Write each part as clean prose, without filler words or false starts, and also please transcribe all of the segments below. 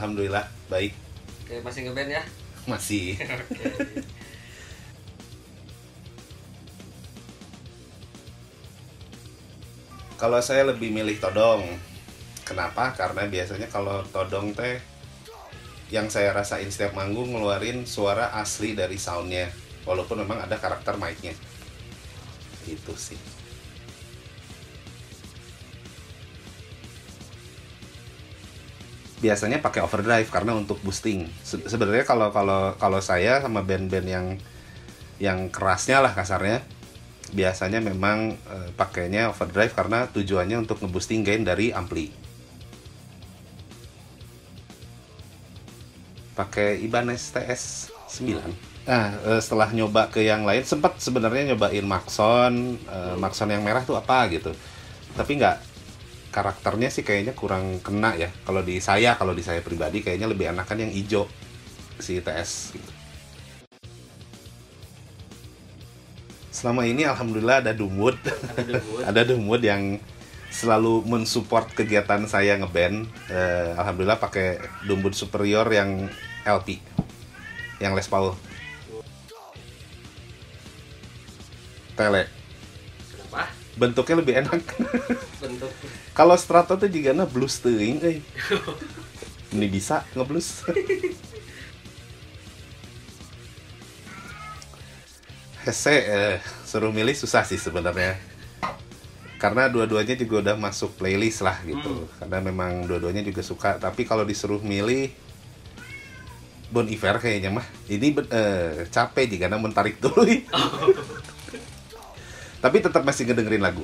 alhamdulillah baik. Oke, masih ngeband ya? Masih. Oke. Kalau saya lebih milih todong. Kenapa? Karena biasanya kalau todong teh yang saya rasain setiap manggung ngeluarin suara asli dari soundnya, walaupun memang ada karakter mic-nya. Itu sih. Biasanya pakai overdrive karena untuk boosting. Sebenarnya kalau saya sama band-band yang kerasnya lah kasarnya, biasanya memang pakainya overdrive karena tujuannya untuk nge-boosting gain dari ampli. Pakai Ibanez TS 9. Nah, setelah nyoba ke yang lain, sempat sebenarnya nyobain Maxon, Maxon yang merah tuh apa gitu. Tapi nggak, karakternya sih kayaknya kurang kena ya. Kalau di saya pribadi kayaknya lebih enakan yang hijau si TS gitu. Selama ini alhamdulillah ada Dumwood. Ada Dumwood yang selalu mensupport kegiatan saya ngeband. Alhamdulillah pakai Dumwood Superior yang LP, yang Les Paul. Tele. Kenapa? Bentuknya lebih enak. Bentuk. Kalau Strato tuh juga blues teuing euy. Ini bisa ngeblues. Hese suruh milih susah sih sebenarnya. Karena dua-duanya juga udah masuk playlist lah gitu. Karena memang dua-duanya juga suka, tapi kalau disuruh milih Bon Iver kayaknya mah. Ini capek jika namun tarik dulu. Tapi tetap masih ngedengerin lagu.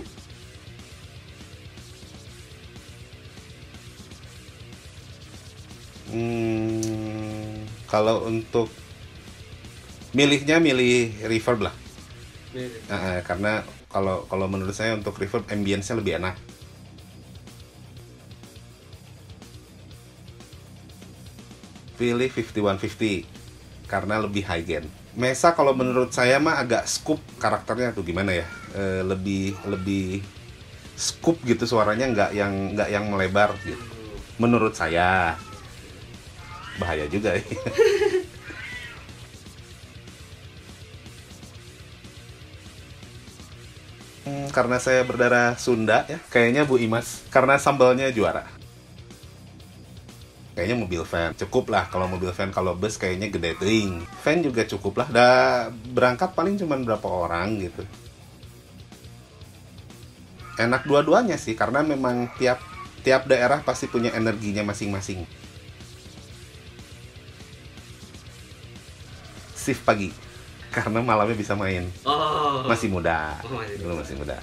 Kalau untuk milih reverb lah. Karena kalau menurut saya untuk reverb ambience-nya lebih enak. Pilih 5150 karena lebih high gain. Mesa kalau menurut saya mah agak scoop karakternya tuh gimana ya? Lebih scoop gitu suaranya, nggak yang melebar gitu. Menurut saya. Bahaya juga ya. Karena saya berdarah Sunda ya, kayaknya Bu Imas. Karena sambalnya juara. Kayaknya mobil van cukup lah. Kalau mobil van, kalau bus kayaknya gede teuing. Van juga cukup lah. Berangkat paling cuma berapa orang gitu. Enak dua-duanya sih, karena memang tiap daerah pasti punya energinya masing-masing. Shift pagi, karena malamnya bisa main. Masih muda. Masih muda.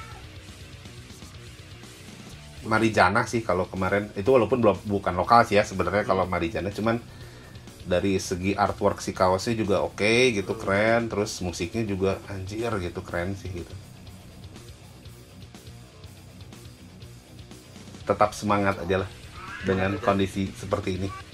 Marijana sih kalau kemarin itu, walaupun bukan lokal sih ya sebenarnya kalau Marijana, cuman dari segi artwork si kaosnya juga oke gitu, keren, terus musiknya juga anjir gitu, keren sih gitu. Tetap semangat aja lah dengan kondisi seperti ini.